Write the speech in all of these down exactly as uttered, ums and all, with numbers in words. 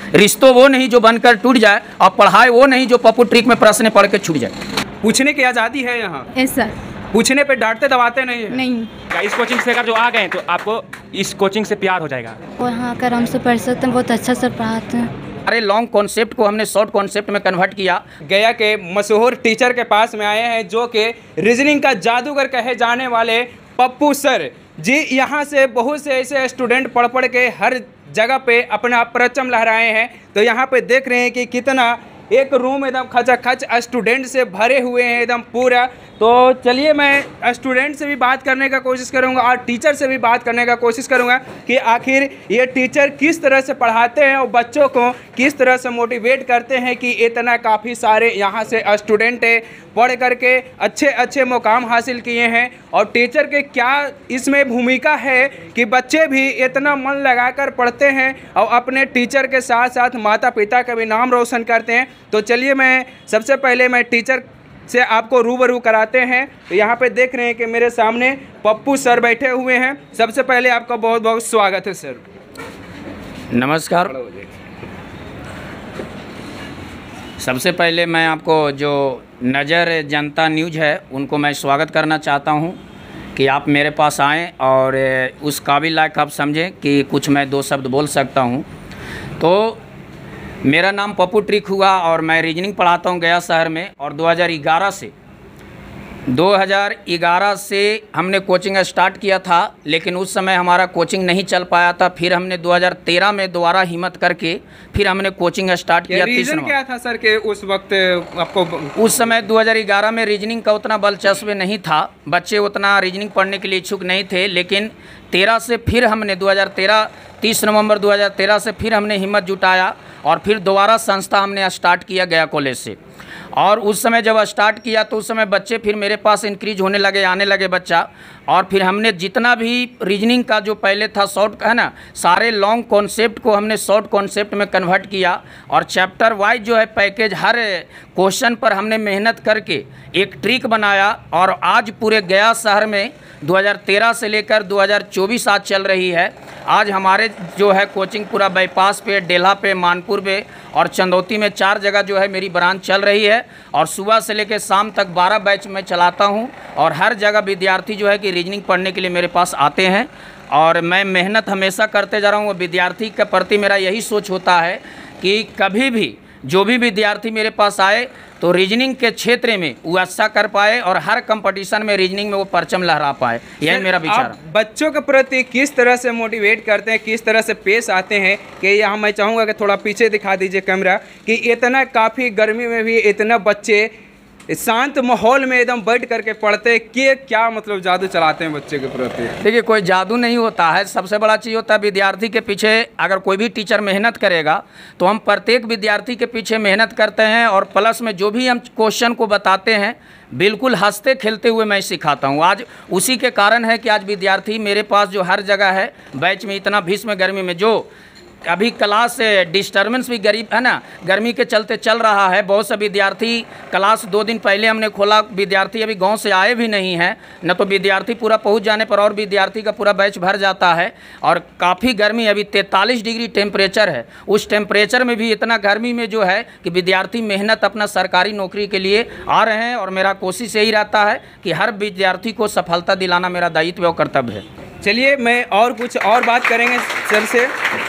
रिश्तों वो नहीं जो बनकर टूट जाए, और पढ़ाई वो नहीं जो पप्पू ट्रिक में प्रश्न पढ़ के छूट जाए। पूछने की आज़ादी है यहाँ। Yes sir. पूछने पे डांटते दबाते नहीं है। नहीं। इस कोचिंग से अगर जो आ गए तो आपको इस कोचिंग से प्यार हो जाएगा। वहाँ आकर हमसे पढ़ सकते हैं, बहुत अच्छा सर पढ़ाते हैं। अरे लॉन्ग कॉन्सेप्ट को हमने शॉर्ट कॉन्सेप्ट में कन्वर्ट किया। गया के मशहूर टीचर के पास में आए हैं जो कि रीजनिंग का जादूगर कहे जाने वाले पप्पू सर जी। यहाँ से बहुत से ऐसे स्टूडेंट पढ़ पढ़ के हर जगह पे अपना परचम लहराए हैं। तो यहाँ पे देख रहे हैं कि कितना एक रूम एकदम खचाखच स्टूडेंट से भरे हुए हैं एकदम पूरा। तो चलिए मैं स्टूडेंट से भी बात करने का कोशिश करूंगा और टीचर से भी बात करने का कोशिश करूंगा कि आखिर ये टीचर किस तरह से पढ़ाते हैं और बच्चों को किस तरह से मोटिवेट करते हैं कि इतना काफ़ी सारे यहाँ से स्टूडेंट पढ़ करके अच्छे अच्छे मुकाम हासिल किए हैं। और टीचर के क्या इसमें भूमिका है कि बच्चे भी इतना मन लगाकर पढ़ते हैं और अपने टीचर के साथ साथ माता पिता का भी नाम रोशन करते हैं। तो चलिए मैं सबसे पहले मैं टीचर से आपको रूबरू कराते हैं। तो यहाँ पे देख रहे हैं कि मेरे सामने पप्पू सर बैठे हुए हैं। सबसे पहले आपका बहुत बहुत स्वागत है सर। नमस्कार। सबसे पहले मैं आपको जो नज़र जनता न्यूज़ है उनको मैं स्वागत करना चाहता हूँ कि आप मेरे पास आएँ और उस काबिल लायक आप समझें कि कुछ मैं दो शब्द बोल सकता हूँ। तो मेरा नाम पप्पू ट्रिक हुआ और मैं रीजनिंग पढ़ाता हूँ गया शहर में। और दो हज़ार ग्यारह से दो हज़ार ग्यारह से हमने कोचिंग स्टार्ट किया था, लेकिन उस समय हमारा कोचिंग नहीं चल पाया था। फिर हमने दो हज़ार तेरह में दोबारा हिम्मत करके फिर हमने कोचिंग स्टार्ट किया। रीजन क्या था सर के उस वक्त आपको? उस समय दो हज़ार ग्यारह में रीजनिंग का उतना बलचस्प नहीं था, बच्चे उतना रीजनिंग पढ़ने के लिए इच्छुक नहीं थे। लेकिन तेरह से फिर हमने दो हज़ार तेरह तीस नवंबर दो हज़ार तेरह से फिर हमने हिम्मत जुटाया और फिर दोबारा संस्था हमने स्टार्ट किया गया कॉलेज से। और उस समय जब स्टार्ट किया तो उस समय बच्चे फिर मेरे पास इंक्रीज होने लगे, आने लगे बच्चा। और फिर हमने जितना भी रीजनिंग का जो पहले था शॉर्ट है ना, सारे लॉन्ग कॉन्सेप्ट को हमने शॉर्ट कॉन्सेप्ट में कन्वर्ट किया। और चैप्टर वाइज जो है पैकेज हर क्वेश्चन पर हमने मेहनत करके एक ट्रिक बनाया। और आज पूरे गया शहर में दो हज़ार तेरह से लेकर दो हज़ार चौबीस आज चल रही है। आज हमारे जो है कोचिंग पूरा बाईपास पे, डेल्हा पे, मानपुर पे और चंदौती में चार जगह जो है मेरी ब्रांच चल रही है। और सुबह से लेकर शाम तक बारह बैच मैं चलाता हूं। और हर जगह विद्यार्थी जो है कि रीजनिंग पढ़ने के लिए मेरे पास आते हैं। और मैं मेहनत हमेशा करते जा रहा हूँ। विद्यार्थी के प्रति मेरा यही सोच होता है कि कभी भी जो भी विद्यार्थी मेरे पास आए तो रीजनिंग के क्षेत्र में वो अच्छा कर पाए और हर कंपटीशन में रीजनिंग में वो परचम लहरा पाए। यही मेरा विचार। बच्चों के प्रति किस तरह से मोटिवेट करते हैं, किस तरह से पेश आते हैं कि यहाँ मैं चाहूँगा कि थोड़ा पीछे दिखा दीजिए कैमरा कि इतना काफ़ी गर्मी में भी इतना बच्चे शांत माहौल में एकदम बैठ करके पढ़ते हैं कि क्या मतलब जादू चलाते हैं बच्चे के प्रति? देखिए कोई जादू नहीं होता है। सबसे बड़ा चीज़ होता है विद्यार्थी के पीछे अगर कोई भी टीचर मेहनत करेगा तो हम प्रत्येक विद्यार्थी के पीछे मेहनत करते हैं। और प्लस में जो भी हम क्वेश्चन को बताते हैं बिल्कुल हंसते खेलते हुए मैं सिखाता हूँ। आज उसी के कारण है कि आज विद्यार्थी मेरे पास जो हर जगह है बैच में इतना भीष्म गर्मी में जो अभी क्लास डिस्टर्बेंस भी गरीब है ना, गर्मी के चलते चल रहा है। बहुत से विद्यार्थी क्लास दो दिन पहले हमने खोला, विद्यार्थी अभी गांव से आए भी नहीं हैं, न तो विद्यार्थी पूरा पहुंच जाने पर और विद्यार्थी का पूरा बैच भर जाता है। और काफ़ी गर्मी, अभी तैंतालीस डिग्री टेम्परेचर है। उस टेम्परेचर में भी इतना गर्मी में जो है कि विद्यार्थी मेहनत अपना सरकारी नौकरी के लिए आ रहे हैं। और मेरा कोशिश यही रहता है कि हर विद्यार्थी को सफलता दिलाना मेरा दायित्व और कर्तव्य है। चलिए मैं और कुछ और बात करेंगे सर से।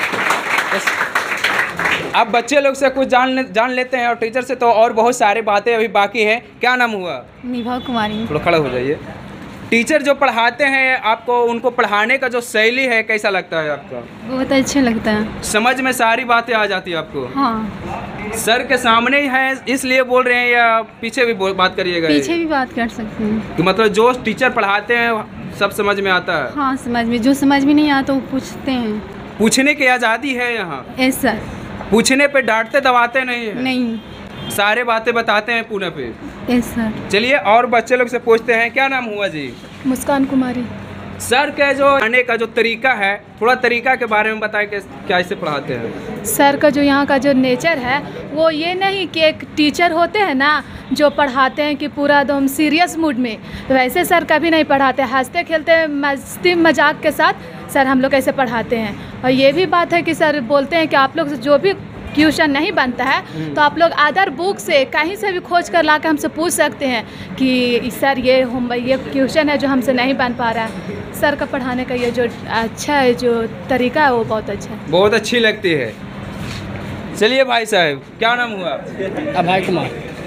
अब बच्चे लोग से कुछ जान जान लेते हैं और टीचर से तो और बहुत सारी बातें अभी बाकी हैं। क्या नाम हुआ? निभा कुमारी। थोड़ा खड़ा हो जाइए। टीचर जो पढ़ाते हैं आपको, उनको पढ़ाने का जो शैली है कैसा लगता है आपको? बहुत अच्छा लगता है। समझ में सारी बातें आ जाती है आपको? हाँ। सर के सामने ही है इसलिए बोल रहे हैं या पीछे भी बात करिएगा? पीछे भी बात कर सकते हैं। तो मतलब जो टीचर पढ़ाते हैं सब समझ में आता है? हाँ समझ में, जो समझ में नहीं आता वो पूछते हैं। पूछने की आज़ादी है यहाँ? Yes sir. पूछने पे डांटते दबाते नहीं है? नहीं। सारे बातें बताते हैं पूरे पे? Yes sir. चलिए और बच्चे लोग से पूछते हैं। क्या नाम हुआ जी? मुस्कान कुमारी। सर का जो आने का जो तरीका है, थोड़ा तरीका के बारे में बताएं कि क्या इससे पढ़ाते हैं? सर का जो यहाँ का जो नेचर है वो ये नहीं कि एक टीचर होते हैं ना जो पढ़ाते हैं कि पूरा एकदम सीरियस मूड में, वैसे सर कभी नहीं पढ़ाते। हंसते खेलते मस्ती मजाक के साथ सर हम लोग ऐसे पढ़ाते हैं। और ये भी बात है कि सर बोलते हैं कि आप लोग जो भी क्वेश्चन नहीं बनता है तो आप लोग अदर बुक से कहीं से भी खोज कर ला के हमसे पूछ सकते हैं कि सर ये हम ये क्वेश्चन है जो हमसे नहीं बन पा रहा है। सर का पढ़ाने का ये जो अच्छा है जो तरीका है वो बहुत अच्छा है, बहुत अच्छी लगती है। चलिए भाई साहब, क्या नाम हुआ? अभय कुमार।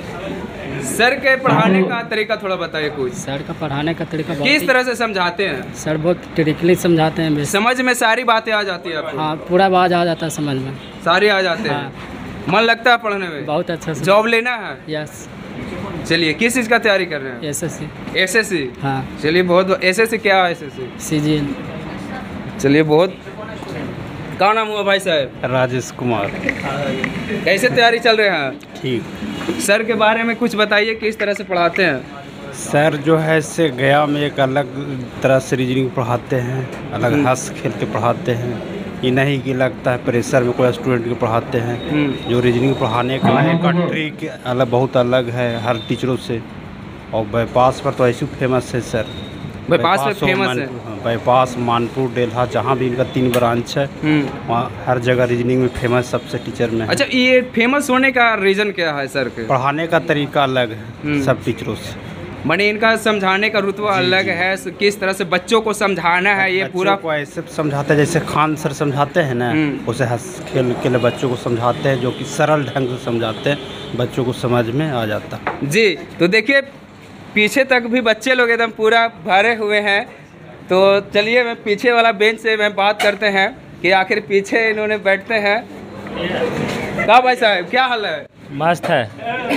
सर के पढ़ाने का तरीका थोड़ा बताइए कुछ। सर का पढ़ाने का तरीका बहुत किस ही- तरह से समझाते हैं? सर बहुत ट्रिकली समझाते हैं बेस- समझ में सारी बातें आ जाती है आपको? हाँ, पूरा आवाज आ जाता है समझ में। सारी आ जाते हैं। हाँ। मन लगता है पढ़ने में? बहुत अच्छा से। जॉब लेना है? यस। चलिए, किस चीज़ का तैयारी कर रहे हैं? S S C. S S C. हाँ। चलिए, बहुत एस एस सी क्या है? S S C C G L. चलिए, बहुत। क्या नाम हुआ भाई साहब? राजेश कुमार। कैसे तैयारी चल रहे हैं? ठीक। सर के बारे में कुछ बताइए, किस तरह से पढ़ाते हैं? सर जो है से गया में एक अलग तरह से रीजनिंग पढ़ाते हैं, अलग हंस खेल के पढ़ाते हैं। ये नहीं कि लगता है प्रेशर में कोई स्टूडेंट को पढ़ाते हैं। जो रीजनिंग पढ़ाने का एक ट्रिक अलग बहुत अलग है हर टीचरों से। और बाईपास पर तो ऐसे फेमस है सर। बाईपास पे और फेमस है? मानपुर- हाँ, बाईपास, मानपुर, डेल्हा, जहाँ भी इनका तीन ब्रांच है वहाँ हर जगह रीजनिंग में फेमस सबसे टीचर में है। अच्छा, ये फेमस होने का रीज़न क्या है सर के? पढ़ाने का तरीका अलग है सब टीचरों से। माने इनका समझाने का रुतबा अलग है, किस तरह से बच्चों को समझाना है, ये बच्चों पूरा को ऐसे समझाते हैं जैसे खान सर समझाते हैं ना, उसे हंस खेल के लिए बच्चों को समझाते हैं, जो कि सरल ढंग से समझाते हैं, बच्चों को समझ में आ जाता है। जी। तो देखिए, पीछे तक भी बच्चे लोग एकदम पूरा भरे हुए हैं। तो चलिए, मैं पीछे वाला बेंच से मैं बात करते हैं कि आखिर पीछे इन्होंने बैठते हैं। क्या भाई साहब, क्या हाल है? मस्त है,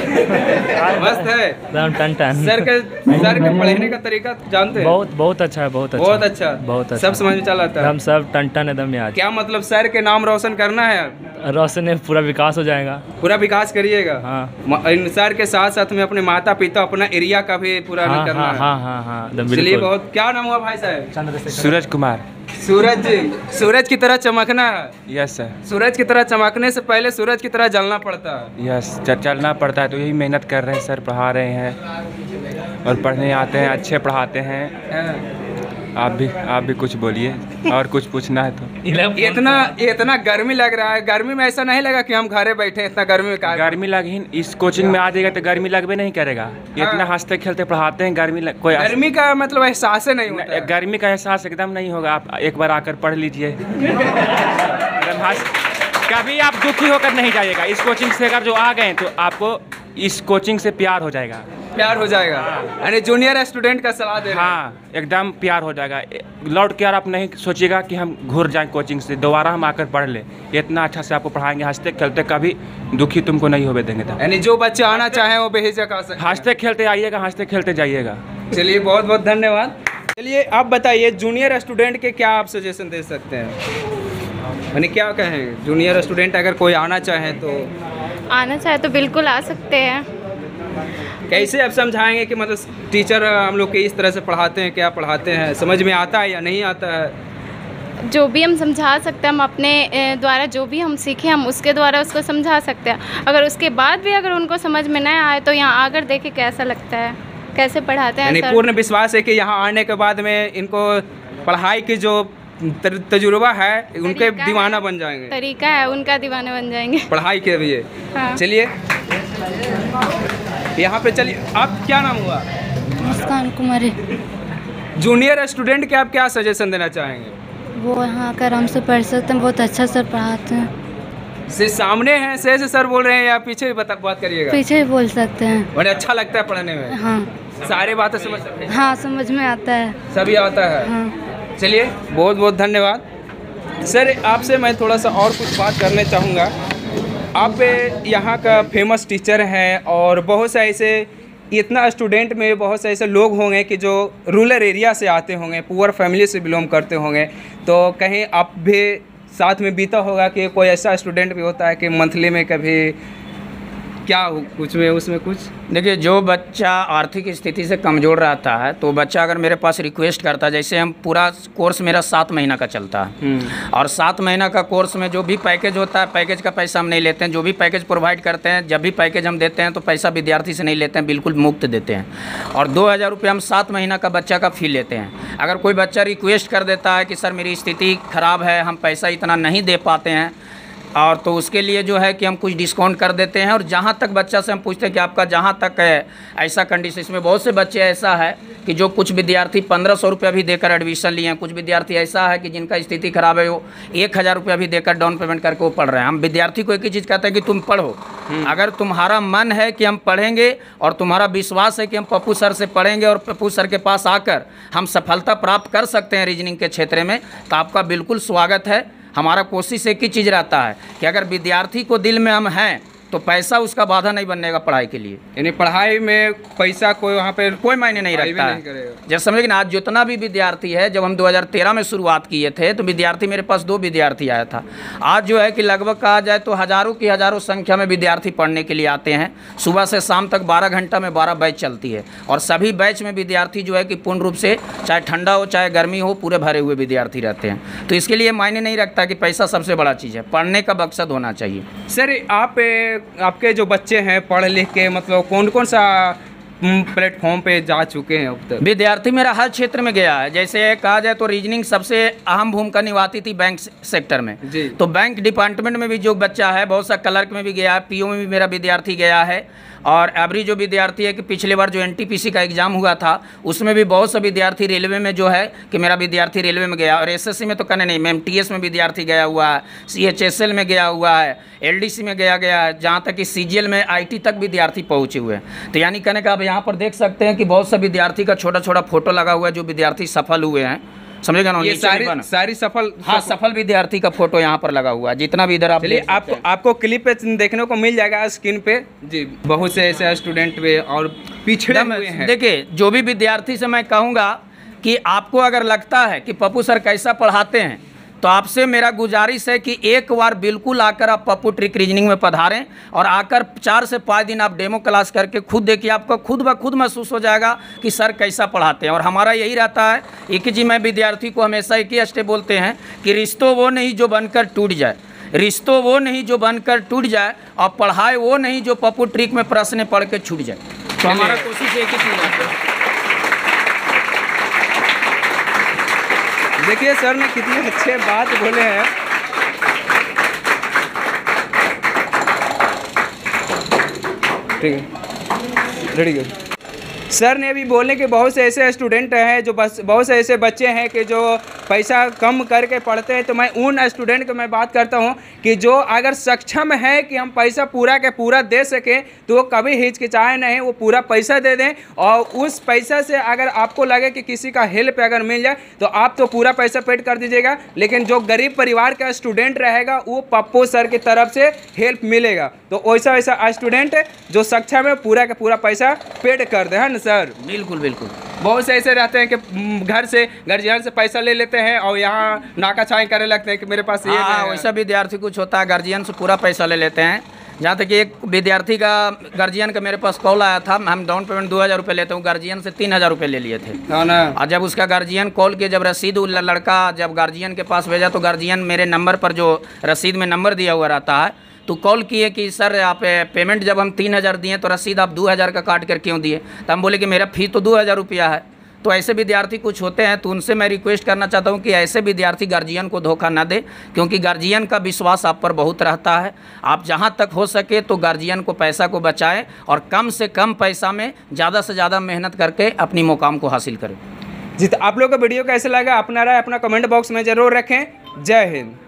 मस्त है। एकदम टन टन। सर के सर के पढ़ाने का तरीका जानते हैं? बहुत बहुत अच्छा है, बहुत अच्छा, बहुत अच्छा, बहुत अच्छा। सब समझ में चल आता है? हम सब टन टन एकदम याद। क्या मतलब, सर के नाम रोशन करना है? रोशन है, पूरा विकास हो जाएगा। पूरा विकास करिएगा? हाँ। म- इन सर के साथ साथ में अपने माता पिता, अपना एरिया का भी पूरा हाँ करना हाँ है। हाँ हाँ हाँ एकदम चलिए, बिल्कुल। बहुत। क्या नाम हुआ भाई साहब? सूरज कुमार। सूरज जी, सूरज की तरह चमकना है। Yes sir. सूरज की तरह चमकने से पहले सूरज की तरह जलना पड़ता है। यस, चलना पड़ता है, तो यही मेहनत कर रहे हैं सर, पढ़ा रहे हैं और पढ़ने आते हैं, अच्छे पढ़ाते हैं। हाँ। आप भी आप भी कुछ बोलिए, और कुछ पूछना है तो। इतना इतना गर्मी लग रहा है, गर्मी में ऐसा नहीं लगा कि हम घरे बैठे हैं, इतना गर्मी में? गर्मी लगी, इस कोचिंग में आ जाएगा तो गर्मी लगबे नहीं करेगा। इतना हंसते खेलते पढ़ाते हैं, गर्मी लग, कोई गर्मी का मतलब एहसास नहीं होता है। गर्मी का एहसास एकदम नहीं होगा। आप एक बार आकर पढ़ लीजिए। एकदम हंस, कभी आप दुखी होकर नहीं जाइएगा। इस कोचिंग से अगर जो आ गए तो आपको इस कोचिंग से प्यार हो जाएगा। प्यार हो जाएगा, यानी जूनियर स्टूडेंट का सलाह दे रहे हैं। हाँ, एकदम प्यार हो जाएगा। लौट के यार आप नहीं सोचिएगा कि हम घूर जाएं कोचिंग से, दोबारा हम आकर पढ़ ले। इतना अच्छा से आपको पढ़ाएंगे, हंसते खेलते, कभी दुखी तुमको नहीं होने देंगे। तब यानी जो बच्चे आना चाहे वो बेहिचक आ सकते हैं। हंसते खेलते आइएगा, हंसते खेलते जाइएगा। चलिए, बहुत बहुत धन्यवाद। चलिए, आप बताइए, जूनियर स्टूडेंट के क्या आप सजेशन दे सकते हैं? यानी क्या कहें, जूनियर स्टूडेंट अगर कोई आना चाहे तो? आना चाहे तो बिल्कुल आ सकते हैं। कैसे आप समझाएंगे कि मतलब टीचर हम लोग के इस तरह से पढ़ाते हैं, क्या पढ़ाते हैं, समझ में आता है या नहीं आता है? जो भी हम समझा सकते हैं, हम अपने ए, द्वारा जो भी हम सीखे हम उसके द्वारा उसको समझा सकते हैं। अगर उसके बाद भी अगर उनको समझ में नहीं आए तो यहाँ आकर देखे कैसा लगता है, कैसे पढ़ाते हैं यानी सर। पूर्ण विश्वास है कि यहाँ आने के बाद में इनको पढ़ाई की जो तर- तजुर्बा है, उनके तरीका दीवाना है, बन जाएंगे। तरीका है, उनका दीवाने बन जाएंगे। पढ़ाई के लिए। हाँ। चलिए, यहाँ पे चलिए। आप क्या नाम हुआ? मुस्कान कुमारी। जूनियर स्टूडेंट के आप क्या सजेशन देना चाहेंगे? वो यहाँ आकर हमसे पढ़ सकते हैं, बहुत अच्छा सर पढ़ाते हैं। से सामने हैं, से से सर बोल रहे हैं या पीछे भी बता बात करिएगा? पीछे भी बोल सकते हैं। बड़े अच्छा लगता है पढ़ने में? हाँ। सारे बातें समझ सकते हैं? हाँ, समझ में आता है। सभी आता है? हाँ। चलिए, बहुत बहुत धन्यवाद। सर, आपसे मैं थोड़ा सा और कुछ बात करना चाहूँगा। आप यहाँ का फेमस टीचर हैं और बहुत से ऐसे, इतना स्टूडेंट में बहुत से ऐसे लोग होंगे कि जो रूरल एरिया से आते होंगे, पुअर फैमिली से बिलोंग करते होंगे, तो कहीं आप भी साथ में बीता होगा कि कोई ऐसा स्टूडेंट भी होता है कि मंथली में कभी क्या हो कुछ में उसमें कुछ? देखिए, जो बच्चा आर्थिक स्थिति से कमज़ोर रहता है तो बच्चा अगर मेरे पास रिक्वेस्ट करता है, जैसे हम पूरा कोर्स मेरा सात महीना का चलता है और सात महीना का कोर्स में जो भी पैकेज होता है, पैकेज का पैसा हम नहीं लेते हैं। जो भी पैकेज प्रोवाइड करते हैं, जब भी पैकेज हम देते हैं तो पैसा विद्यार्थी से नहीं लेते हैं, बिल्कुल मुफ्त देते हैं। और दो हज़ार रुपये हम सात महीना का बच्चा का फ़ी लेते हैं। अगर कोई बच्चा रिक्वेस्ट कर देता है कि सर मेरी स्थिति ख़राब है, हम पैसा इतना नहीं दे पाते हैं, और तो उसके लिए जो है कि हम कुछ डिस्काउंट कर देते हैं। और जहाँ तक बच्चा से हम पूछते हैं कि आपका जहाँ तक है ऐसा कंडीशन, इसमें बहुत से बच्चे ऐसा है कि जो कुछ विद्यार्थी पंद्रह सौ रुपया भी देकर एडमिशन लिए हैं, कुछ विद्यार्थी ऐसा है कि जिनका स्थिति खराब है वो एक हज़ार रुपया भी देकर डाउन पेमेंट करके वो पढ़ रहे हैं। हम विद्यार्थी को एक ही चीज़ कहते हैं कि तुम पढ़ो, अगर तुम्हारा मन है कि हम पढ़ेंगे और तुम्हारा विश्वास है कि हम पप्पू सर से पढ़ेंगे और पप्पू सर के पास आकर हम सफलता प्राप्त कर सकते हैं रीजनिंग के क्षेत्र में, तो आपका बिल्कुल स्वागत है। हमारा कोशिश एक ही चीज़ रहता है कि अगर विद्यार्थी को दिल में हम हैं तो पैसा उसका बाधा नहीं बननेगा पढ़ाई के लिए। यानी पढ़ाई में पैसा कोई वहाँ पे कोई मायने नहीं रखता है। जैसे समझे कि ना आज जितना भी विद्यार्थी है, जब हम दो हज़ार तेरह में शुरुआत किए थे तो विद्यार्थी मेरे पास दो विद्यार्थी आया था। आज जो है कि लगभग कहा जाए तो हज़ारों की हज़ारों संख्या में विद्यार्थी पढ़ने के लिए आते हैं। सुबह से शाम तक बारह घंटा में बारह बैच चलती है और सभी बैच में विद्यार्थी जो है कि पूर्ण रूप से चाहे ठंडा हो चाहे गर्मी हो पूरे भरे हुए विद्यार्थी रहते हैं। तो इसके लिए मायने नहीं रखता कि पैसा सबसे बड़ा चीज़ है, पढ़ने का मकसद होना चाहिए। सर आप आपके जो बच्चे हैं पढ़ लिख के मतलब कौन कौन सा प्लेटफॉर्म पे जा चुके हैं अब तक? विद्यार्थी मेरा हर क्षेत्र में गया है। जैसे कहा जाए तो रीजनिंग सबसे अहम भूमिका निभाती थी बैंक सेक्टर में जी। तो बैंक डिपार्टमेंट में भी जो बच्चा है, बहुत सा क्लर्क में भी गया है, पीओ में भी मेरा विद्यार्थी गया है। और एवरी जो विद्यार्थी है कि पिछले बार जो एनटीपीसी का एग्ज़ाम हुआ था उसमें भी बहुत से विद्यार्थी रेलवे में जो है कि मेरा विद्यार्थी रेलवे में गया। और एसएससी में तो कहने नहीं, मैं एमटीएस में विद्यार्थी गया हुआ है, सीएचएसएल में गया हुआ है, एलडीसी में गया गया है, जहाँ तक कि सीजीएल में आईटी तक विद्यार्थी पहुँचे हुए हैं। तो यानी कहने का आप यहाँ पर देख सकते हैं कि बहुत से विद्यार्थी का छोटा छोटा फोटो लगा हुआ है जो विद्यार्थी सफल हुए हैं। समझेगा ना, ये सारी सारी सफल हाँ सफल विद्यार्थी का फोटो यहाँ पर लगा हुआ है, जितना भी इधर आप चलिए आपको आपको क्लिप पे देखने को मिल जाएगा स्क्रीन पे जी। बहुत से ऐसे स्टूडेंट पे और पिछड़े हुए हैं। देखिए जो भी विद्यार्थी से मैं कहूँगा कि आपको अगर लगता है कि पप्पू सर कैसा पढ़ाते हैं तो आपसे मेरा गुजारिश है कि एक बार बिल्कुल आकर आप पप्पू ट्रिक रीजनिंग में पधारें और आकर चार से पाँच दिन आप डेमो क्लास करके खुद देखिए, आपको खुद ब खुद महसूस हो जाएगा कि सर कैसा पढ़ाते हैं। और हमारा यही रहता है एक ही चीज़, मैं विद्यार्थी को हमेशा एक ही स्टेप बोलते हैं कि रिश्तों वो नहीं जो बनकर टूट जाए, रिश्तों वो नहीं जो बनकर टूट जाए और पढ़ाई वो नहीं जो पप्पू ट्रिक में प्रश्न पढ़ के छूट जाए। तो हमारा कोशिश एक ही चीज़ है। देखिए सर ने कितने अच्छे बात बोले हैं। ठीक है, रेडी गुड। सर ने भी बोले कि बहुत से ऐसे स्टूडेंट हैं जो बस बहुत से ऐसे बच्चे हैं कि जो पैसा कम करके पढ़ते हैं। तो मैं उन स्टूडेंट को मैं बात करता हूं कि जो अगर सक्षम है कि हम पैसा पूरा के पूरा दे सकें तो वो कभी हिचकिचाए नहीं, वो पूरा पैसा दे दें। और उस पैसा से अगर आपको लगे कि किसी का हेल्प अगर मिल जाए तो आप तो पूरा पैसा पेड कर दीजिएगा। लेकिन जो गरीब परिवार का स्टूडेंट रहेगा वो पप्पू सर की तरफ से हेल्प मिलेगा। तो वैसा वैसा स्टूडेंट जो सक्षम है पूरा का पूरा पैसा पेड कर दे, है ना सर? बिल्कुल बिल्कुल। बहुत से ऐसे रहते हैं कि घर से गार्जियन से पैसा ले लेते हैं और यहाँ नाका छाई करने लगते हैं कि मेरे पास ये हाँ, वैसा विद्यार्थी कुछ होता है, गार्जियन से पूरा पैसा ले लेते हैं। जहाँ तक कि एक विद्यार्थी का गार्जियन का मेरे पास कॉल आया था, हम डाउन पेमेंट दो हज़ार रुपये लेते हूँ, गार्जियन से तीन हज़ार रुपये ले लिए थे। हाँ ना। और जब उसका गार्जियन कॉल किया, जब रसीद लड़का जब गार्जियन के पास भेजा तो गार्जियन मेरे नंबर पर जो रसीद में नंबर दिया हुआ रहता है तो कॉल किए कि सर आप पेमेंट जब हम तीन हज़ार दिए तो रसीद आप दो हज़ार का काट कर क्यों दिए? तो हम बोले कि मेरा फीस तो दो हज़ार रुपया है। तो ऐसे विद्यार्थी कुछ होते हैं, तो उनसे मैं रिक्वेस्ट करना चाहता हूं कि ऐसे विद्यार्थी गार्जियन को धोखा ना दे, क्योंकि गार्जियन का विश्वास आप पर बहुत रहता है। आप जहां तक हो सके तो गार्जियन को पैसा को बचाएं और कम से कम पैसा में ज़्यादा से ज़्यादा मेहनत करके अपनी मुकाम को हासिल करें। जी, तो आप लोग का वीडियो कैसे लगा अपना राय अपना कमेंट बॉक्स में ज़रूर रखें। जय हिंद।